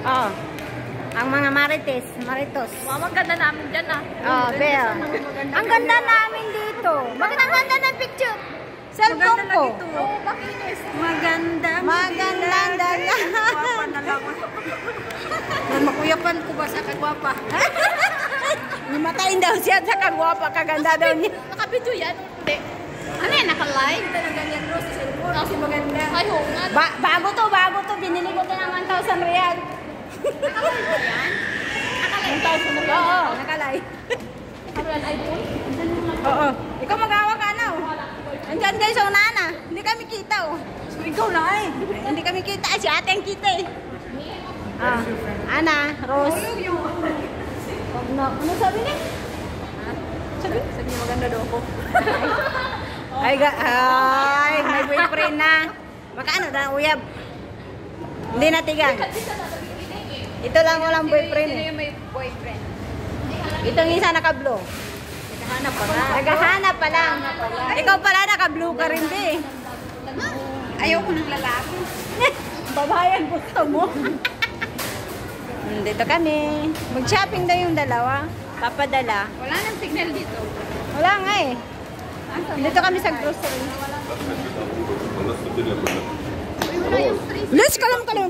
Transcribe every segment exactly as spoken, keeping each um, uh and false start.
Oh. Ang mga marites, maritos. Mama, ganda namin dyan ah. Oh, Bea. Ang ganda namin dito. Bakit ang ganda ng picture? Cellphone ko. Oo, makinis. Maganda. Maganda dala. Guwapa na lang. Makuyapan ko ba sa kagwapa? Matayin daw siya sa kagwapa, kaganda daw niya. Nakabidyo yan? Hindi. Ano yan? Naka-live? Ganyan Rose sa cellphone. Kasi maganda. Ay, oo nga. Ba bago to, bago to. Binili ko din ng one thousand real. Naka-live ba yan? Naka-live? one thousand real? Oo, nakalive. Naka-live iPhone? Oo. Ikaw mag-awa ka na, oh. Andyan guys, oh, nana. Hindi kami kita, oh. So, ikaw na eh. Hindi kami kita. Ay, si ate ang kita, eh. Ah, Ana, Rose. Wag na. Ano sabi niya? Sabi? Sabi niya maganda daw ako. Ay, ga ay, may boyfriend na. Baka ano na, uyab. Hindi natigan. Ito lang walang boyfriend, eh. Sino yung may boyfriend? Itong isa naka-blue. Naghahanap pa nga. Naghahanap pa lang. Ikaw pala naka-blue ka rin, di. Ayaw ko ng lalaki. Babayan gusto mo. Dito kami. Mag-shopping daw yung dalawa. Papadala. Wala nang signal dito. Wala nga eh. Dito kami sa grocery. Wala yung three. Let's kalam kalam.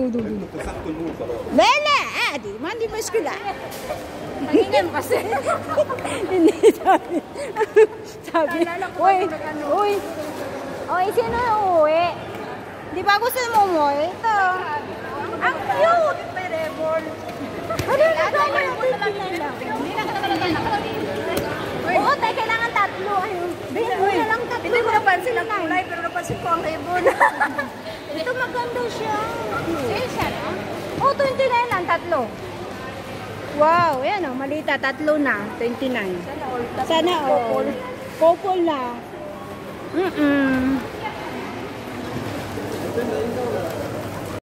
Bele! Ah, di man di ba eskwela? Nangingan kasi. Hindi sabi. Sabi. Uy, uy. Uy, sino uuwi? Di ba gusto mo mo? Ito. Ang cute! May rebel. Ano na gano'n natin pinala? Hindi na ka talaga nakalagay. Oo, tayo kailangan tatlo. Ayun. Bayan mo na lang tatlo. Hindi ko napansin ang kulay, pero napansin ko ang rebel. Ito maganda siya. Sale siya, no? Oh, twenty-nine lang, tatlo. Wow, yan o, malita, tatlo na, twenty-nine. Sana all. Sana all. Couple na. Mm-mm.